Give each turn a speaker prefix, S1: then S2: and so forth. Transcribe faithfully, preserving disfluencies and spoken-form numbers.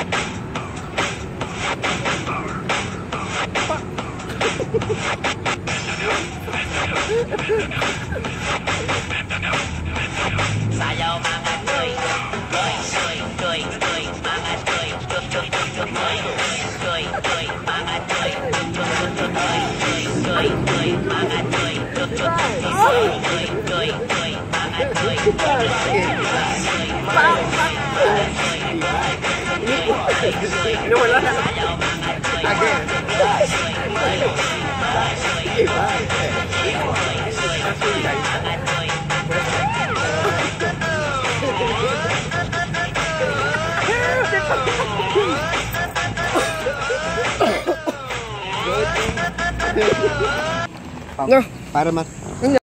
S1: Sayaw mga toy, toy, toy, toy, toy, mga toy, toy, toy, toy, toy, toy, mga toy, toy, toy, toy, toy, mga toy, toy, toy, toy, toy, mga toy,
S2: No, para mas